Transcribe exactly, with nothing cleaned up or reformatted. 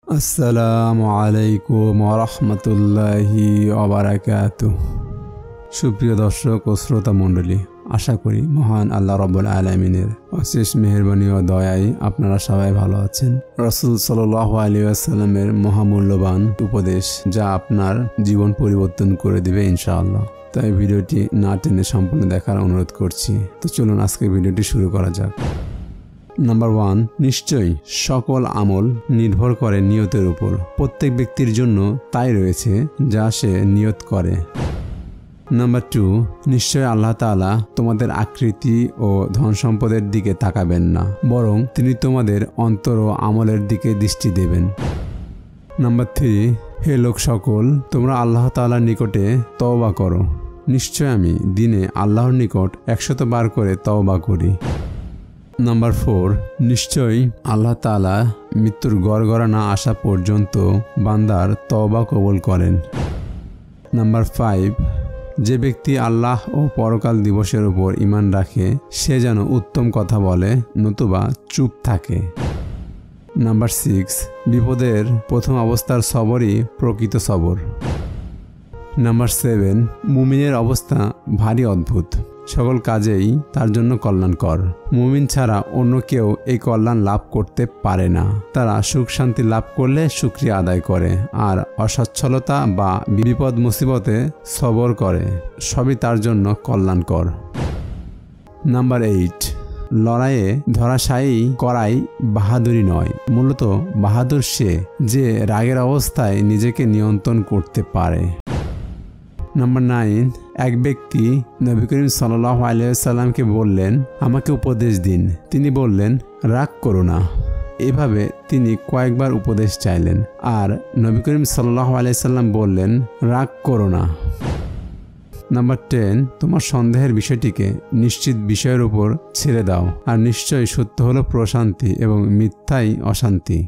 আসসালামু আলাইকুম ওয়া রাহমাতুল্লাহি ওয়া বারাকাতুহু। সুপ্রিয় দর্শক ও শ্রোতা মণ্ডলী, আশা করি মহান আল্লাহ রাব্বুল আলামিনের অশেষ মেহেরবানি ও দয়ায় আপনারা সবাই ভালো আছেন। রাসূল সাল্লাল্লাহু আলাইহি ওয়াসাল্লামের মহামূল্যবান উপদেশ যা আপনার জীবন পরিবর্তন করে দিবে ইনশাআল্লাহ। তাই ভিডিওটি না টেনে সম্পূর্ণ দেখার অনুরোধ করছি। তো চলুন আজকের ভিডিওটি শুরু করা যাক। নাম্বার ওয়ান, নিশ্চয়ই সকল আমল নির্ভর করে নিয়তের উপর। প্রত্যেক ব্যক্তির জন্য তাই রয়েছে যা সে নিয়ত করে। নাম্বার টু, নিশ্চয় আল্লাহ তাআলা তোমাদের আকৃতি ও ধন সম্পদের দিকে তাকাবেন না, বরং তিনি তোমাদের অন্তর ও আমলের দিকে দৃষ্টি দেবেন। নাম্বার থ্রি, হে লোক সকল, তোমরা আল্লাহ তাআলার নিকটে তওবা করো। নিশ্চয় আমি দিনে আল্লাহর নিকট একশত বার করে তওবা করি। নাম্বার ফোর, নিশ্চয়ই আল্লাহ তাআলা মৃত্যুর গড়গড়া না আসা পর্যন্ত বান্দার তওবা কবুল করেন। নাম্বার ফাইভ, যে ব্যক্তি আল্লাহ ও পরকাল দিবসের উপর ঈমান রাখে সে যেন উত্তম কথা বলে নতুবা চুপ থাকে। নাম্বার সিক্স, বিপদের প্রথম অবস্থার সবরই প্রকৃত সবর। নাম্বার সেভেন, মুমিনের অবস্থা ভারী অদ্ভুত, সকল কাজেই তার জন্য কল্যাণকর। মুমিন ছাড়া অন্য কেউ এই কল্যাণ লাভ করতে পারে না। তারা সুখ শান্তি লাভ করলে শুকরিয়া আদায় করে, আর অসচ্ছলতা বা বিপদ মুসিবতে সবর করে, সবই তার জন্য কল্যাণকর। নাম্বার এইট, লড়াইয়ে ধরাশায়ী করাই বাহাদুরি নয়, মূলত বাহাদুর সে যে রাগের অবস্থায় নিজেকে নিয়ন্ত্রণ করতে পারে। নাম্বার নাইন, এক ব্যক্তি নবী করিম সাল্লাল্লাহু আলাইহি ওয়াসাল্লামকে বললেন, আমাকে উপদেশ দিন। তিনি বললেন, রাগ করো না। এভাবে তিনি কয়েকবার উপদেশ চাইলেন, আর নবী করিম সাল্লাল্লাহু আলাইহি ওয়াসাল্লাম বললেন, রাগ করো না। নাম্বার টেন, তোমার সন্দেহের বিষয়টিকে নিশ্চিত বিষয়ের উপর ছেড়ে দাও, আর নিশ্চয়ই সত্য হলো প্রশান্তি এবং মিথ্যাই অশান্তি।